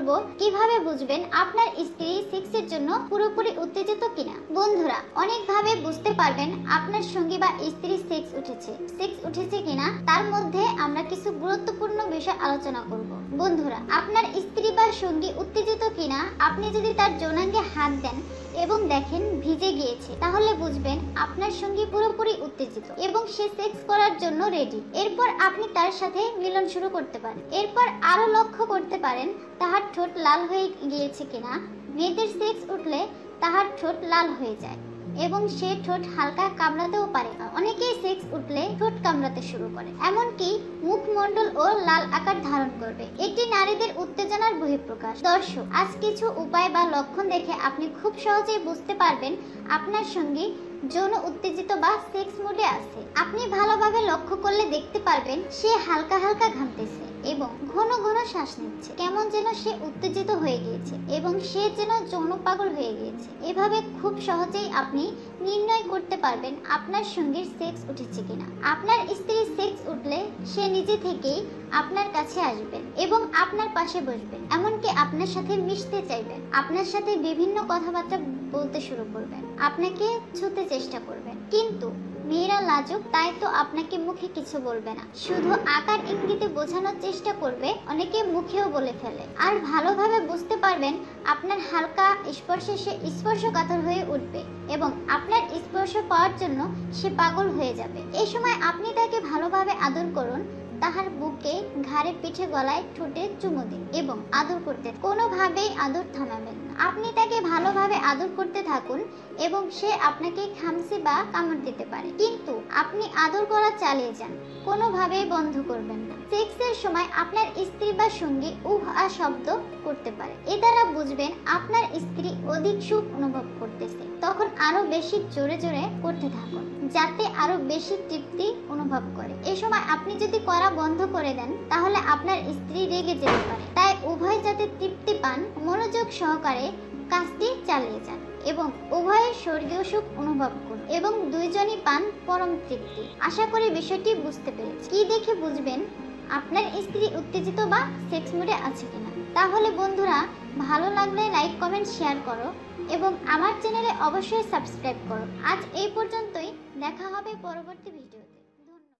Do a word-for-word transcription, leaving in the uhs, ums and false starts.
করব কিভাবে বুঝবেন আপনার স্ত্রী সেক্সের জন্য পুরোপুরি উত্তেজিত কিনা। বন্ধুরা, অনেকভাবে বুঝতে পারবেন আপনার সঙ্গী বা স্ত্রী সেক্স উঠেছে সেক্স উঠেছে কিনা। তার মধ্যে আমরা কিছু গুরুত্বপূর্ণ বিষয় আলোচনা করব। বন্ধুরা, আপনার স্ত্রী বা সঙ্গী উত্তেজিত কিনা আপনি যদি তার যৌনাঙ্গে হাত দেন এবং দেখেন ভিজে গিয়েছে, তাহলে বুঝবেন আপনার সঙ্গী পুরোপুরি উত্তেজিত এবং সে সেক্স করার জন্য রেডি। এরপর আপনি তার সাথে মিলন শুরু করতে পারেন। এরপর আরো লক্ষ্য করতে পারেন তাহার ঠোঁট লাল হয়ে গিয়েছে কিনা। মেয়েদের সেক্স উঠলে তাহার ঠোঁট লাল হয়ে যায় এবং সে ঠোঁট হালকা কামড়াতেও পারে। অনেকেই সেক্স উঠলে ঠোঁট কামড়াতে শুরু করে, এমনকি মুখমণ্ডল ও লাল আকার ধারণ করবে। এটি নারীদের উত্তেজনার বহিঃপ্রকাশ। দর্শক, আজ কিছু উপায় বা লক্ষণ দেখে আপনি খুব সহজেই বুঝতে পারবেন আপনার সঙ্গী যৌন উত্তেজিত বা সেক্স মোডে আছে। আপনি ভালোভাবে লক্ষ্য করলে দেখতে পারবেন সে হালকা হালকা ঘামতেছে এবং ঘন ঘন শ্বাস নিচ্ছে, কেমন যেন সে উত্তেজিত হয়ে গিয়েছে এবং সে যেন যৌন পাগল হয়ে গিয়েছে। এভাবে খুব সহজেই আপনি নির্ণয় করতে পারবেন আপনার সঙ্গীর সেক্স উঠেছে কিনা। আপনার স্ত্রীর সেক্স উঠলে সে নিজে থেকেই আপনার কাছে আসবেন এবং আপনার পাশে বসবেন, এমনকি আপনার সাথে মিশতে চাইবেন, আপনার সাথে বিভিন্ন কথাবার্তা বলতে শুরু করবেন, আপনাকে ছুতে চেষ্টা করবেন। কিন্তু মেয়েরা লাজুক, তাই তো আপনাকে মুখে কিছু বলবে না, শুধু আকার ইঙ্গিতে বোঝানোর চেষ্টা করবে, অনেকে মুখেও বলে ফেলে। আর ভালোভাবে বুঝতে পারবেন আপনার হালকা স্পর্শে সে স্পর্শকাতর হয়ে উঠবে এবং আপনার স্পর্শ পাওয়ার জন্য সে পাগল হয়ে যাবে। এই সময় আপনি তাকে ভালোভাবে আদর করুন, তাহার বুকে, ঘাড়ে, পিঠে, গলায়, ঠোঁটে চুমু দিন এবং আদর করতে কোনোভাবেই আদর থামাবেন না। আপনি তাকে ভালোভাবে আদর করতে থাকুন এবং সে আপনাকে খামচি বা কামড় দিতে পারে, কিন্তু আপনি আদর করা চালিয়ে যান, কোনোভাবেই বন্ধ করবেন না। সেক্সের সময় আপনার স্ত্রী বা সঙ্গী উহ আ শব্দ করতে পারে। এ দ্বারা বুঝবেন আপনার স্ত্রী অধিক সুখ অনুভব করতেছে। তখন আরো বেশি জোরে জোরে করতে থাকুন, যাতে আরো বেশি তৃপ্তি অনুভব করে। এই সময় আপনি যদি করা বন্ধ করে দেন, তাহলে আপনার স্ত্রী রেগে যেতে পারে। তাই উভয় যাতে তৃপ্তি পান, মনোযোগ সহকারে কাজটি চালিয়ে যান এবং উভয়ের স্বর্গীয় সুখ অনুভব করুন এবং দুইজনই পান পরম তৃপ্তি। আশা করি বিষয়টি বুঝতে পেরেছি। কি দেখে বুঝবেন আপনার স্ত্রী উত্তেজিত বা সেক্স মোডে আছে কিনা? তাহলে বন্ধুরা, ভালো লাগলে লাইক, কমেন্ট, শেয়ার করো এবং আমার চ্যানেলে অবশ্যই সাবস্ক্রাইব করো। আজ এই পর্যন্তই, দেখা হবে পরবর্তী ভিডিও।